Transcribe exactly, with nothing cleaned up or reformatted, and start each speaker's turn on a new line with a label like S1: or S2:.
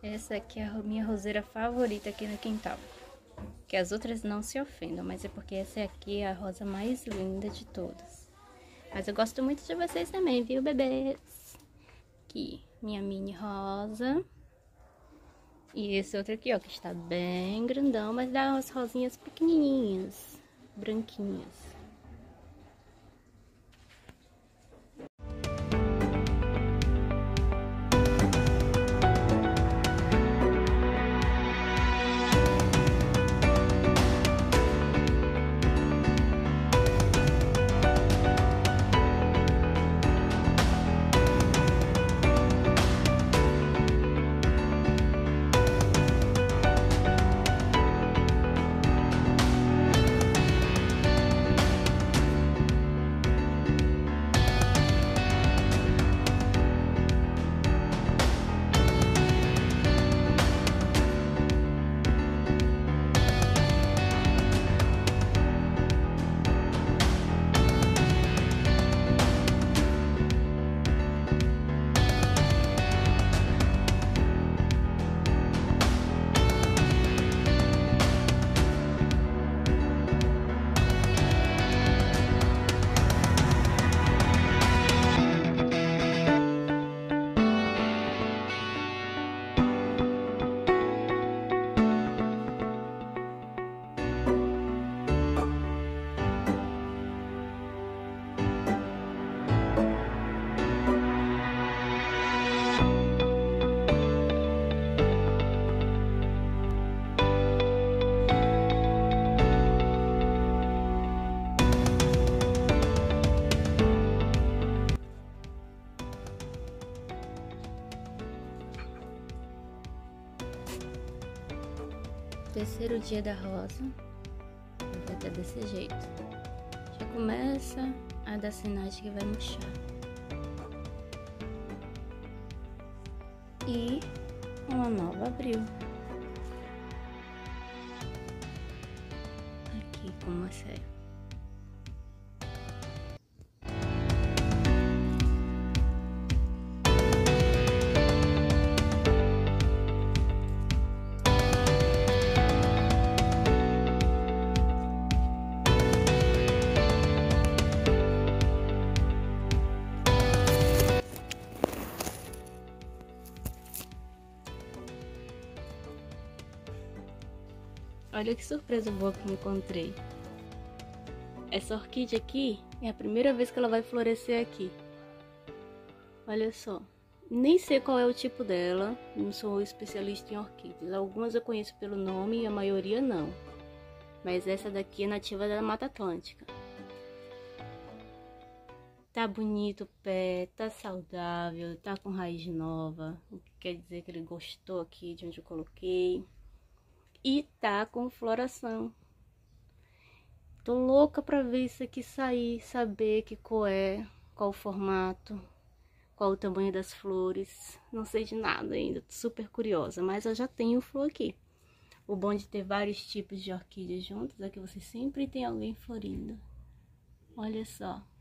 S1: Essa aqui é a minha roseira favorita aqui no quintal. Que as outras não se ofendam, mas é porque essa aqui é a rosa mais linda de todas. Mas eu gosto muito de vocês também, viu, bebês? Aqui, minha mini rosa. E esse outro aqui, ó, que está bem grandão, mas dá umas rosinhas pequenininhas, branquinhas. Terceiro dia da rosa, vai estar desse jeito. Já começa a dar sinais que vai murchar. E uma nova abriu. Aqui como é. Olha que surpresa boa que eu encontrei. Essa orquídea aqui é a primeira vez que ela vai florescer aqui. Olha só. Nem sei qual é o tipo dela, não sou especialista em orquídeas. Algumas eu conheço pelo nome e a maioria não. Mas essa daqui é nativa da Mata Atlântica. Tá bonito o pé, tá saudável, tá com raiz nova. O que quer dizer que ele gostou aqui de onde eu coloquei. E tá com floração. Tô louca pra ver isso aqui sair, saber que cor é, qual o formato, qual o tamanho das flores. Não sei de nada ainda, tô super curiosa, mas eu já tenho flor aqui. O bom de ter vários tipos de orquídeas juntos é que você sempre tem alguém florindo. Olha só.